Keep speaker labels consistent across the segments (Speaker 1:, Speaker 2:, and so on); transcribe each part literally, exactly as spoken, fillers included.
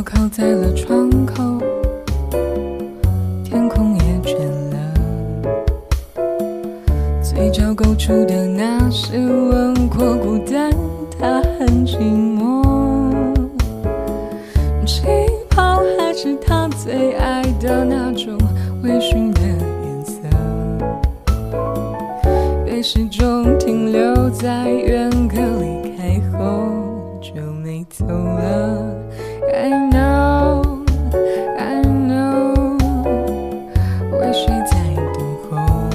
Speaker 1: 靠在了窗口，天空也倦了，嘴角勾出的那些轮廓孤单，它很寂寞。气泡还是他最爱的那种微醺的颜色，被始终停留在远隔离开后就没走了。I know, I know， 为谁在等候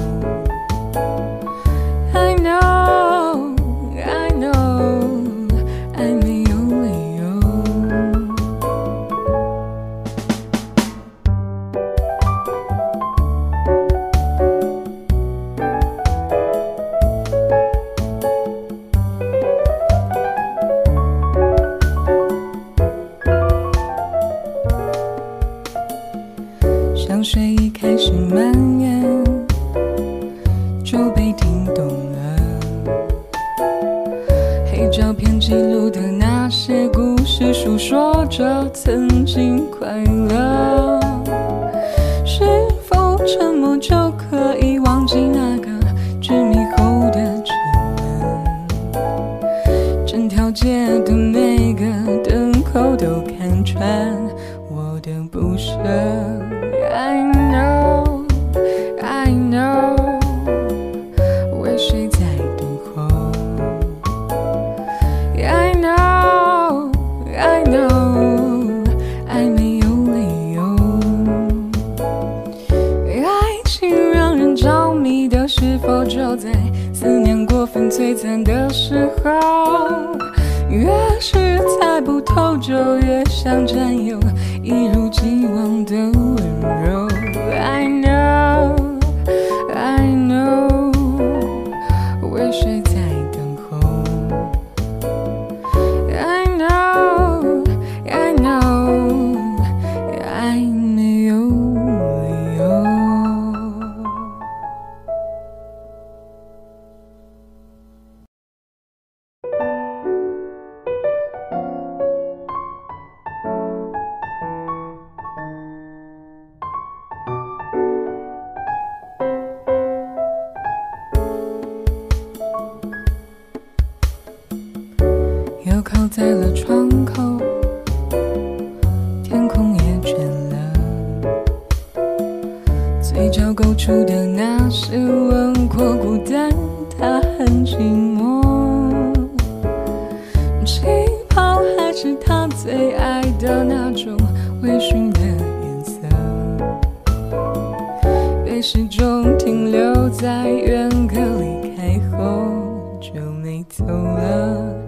Speaker 1: I know, I know， 爱没有理由。香水一开始蔓延，就被听懂了。黑照片记录的那些故事，诉说着曾经快乐。是否沉默就可以忘记那个执迷后的沉闷？整条街的每个灯口都看穿我的不舍。I know, I know， 为谁在等候 I know, I know， 爱没有理由。爱情让人着迷的，是否就在思念过分摧残的时候？越是猜不透，就越想占有一如既往的温柔。I know, I know， 为谁在等候 I know, I know， 爱没有理由。又靠在了窗口，天空也倦了，嘴角勾出的那些轮廓孤单，它很寂寞。气泡还是他最爱的那种微醺的颜色，被始终停留在远隔离开后就没走了。